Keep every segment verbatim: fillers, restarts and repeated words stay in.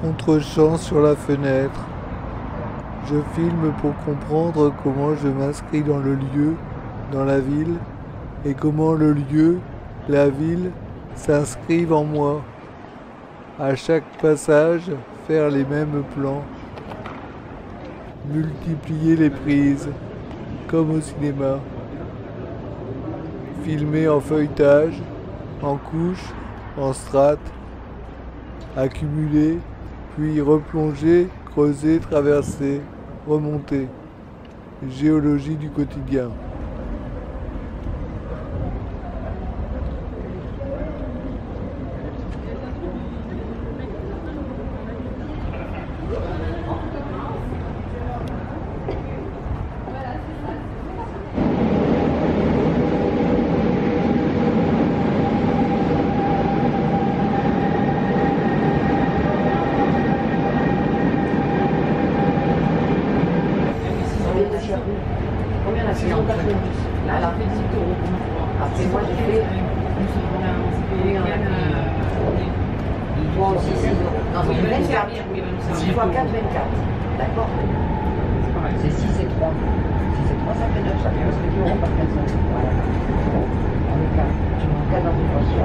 contre-champ sur la fenêtre. Je filme pour comprendre comment je m'inscris dans le lieu, dans la ville, et comment le lieu, la ville, s'inscrivent en moi. À chaque passage, faire les mêmes plans. Multiplier les prises, comme au cinéma. Filmer en feuilletage, en couches, en strates. Accumuler, puis replonger, creuser, traverser, remonter. Géologie du quotidien. Combien la saison quatre-vingt-dix? Là, elle a fait dix euros. Après, moi, j'ai fait. Oui, on a pris. Moi aussi, six euros. Non, c'est vingt-quatre. six fois quatre, vingt-quatre. D'accord? C'est six et trois. six et trois, ça fait neuf. Ça fait dix euros par personne. Voilà. Avec quatre. Tu m'en quatre dans tes poches.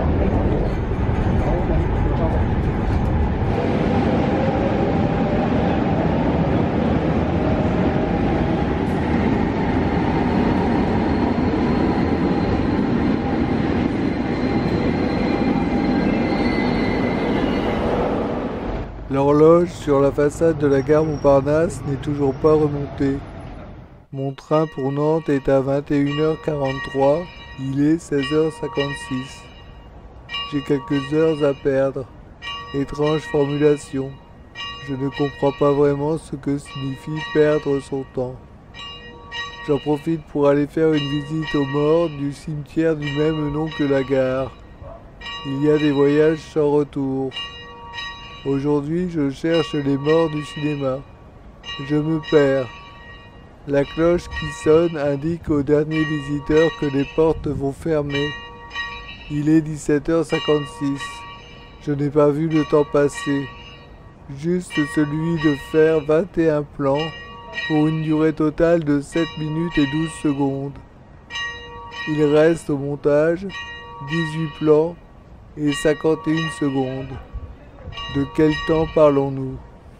L'horloge sur la façade de la gare Montparnasse n'est toujours pas remontée. Mon train pour Nantes est à vingt et une heures quarante-trois, il est seize heures cinquante-six. J'ai quelques heures à perdre. Étrange formulation. Je ne comprends pas vraiment ce que signifie perdre son temps. J'en profite pour aller faire une visite aux morts du cimetière du même nom que la gare. Il y a des voyages sans retour. Aujourd'hui, je cherche les morts du cinéma. Je me perds. La cloche qui sonne indique aux derniers visiteurs que les portes vont fermer. Il est dix-sept heures cinquante-six. Je n'ai pas vu le temps passer. Juste celui de faire vingt et un plans pour une durée totale de sept minutes et douze secondes. Il reste au montage dix-huit plans et cinquante et une secondes. De quel temps parlons-nous?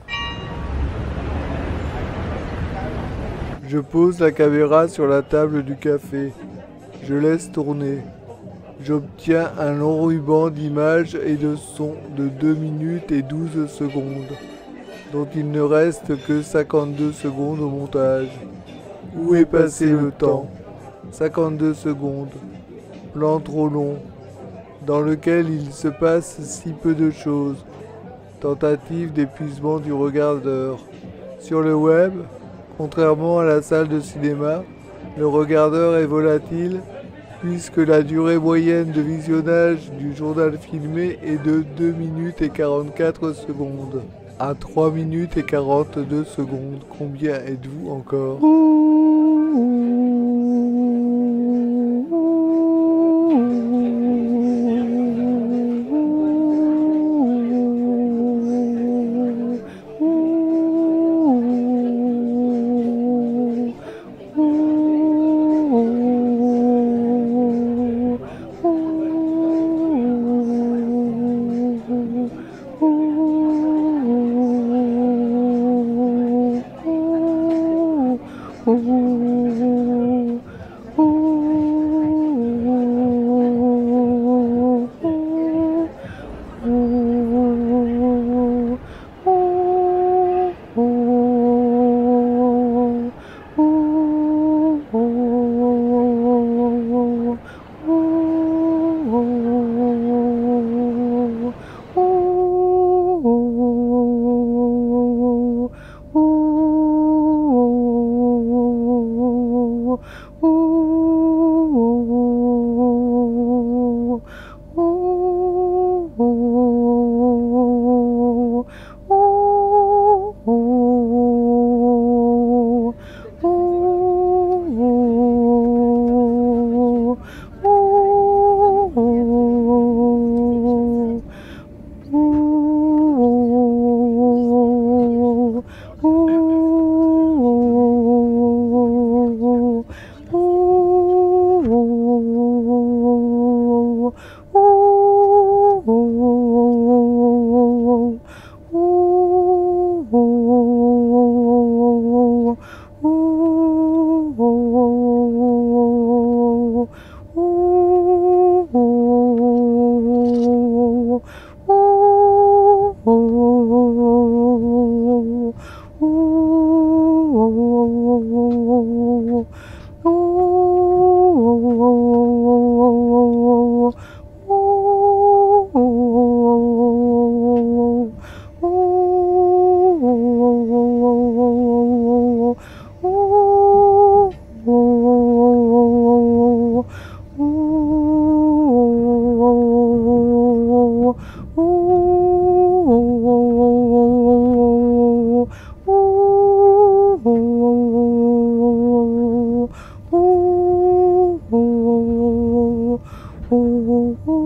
Je pose la caméra sur la table du café. Je laisse tourner. J'obtiens un long ruban d'images et de sons de deux minutes et douze secondes, dont il ne reste que cinquante-deux secondes au montage. Où est passé le temps? cinquante-deux secondes. Plan trop long, dans lequel il se passe si peu de choses. Tentative d'épuisement du regardeur. Sur le web, contrairement à la salle de cinéma, le regardeur est volatile puisque la durée moyenne de visionnage du journal filmé est de deux minutes et quarante-quatre secondes. À trois minutes et quarante-deux secondes, combien êtes-vous encore? Ooh, ooh, ooh. oh, oh, oh.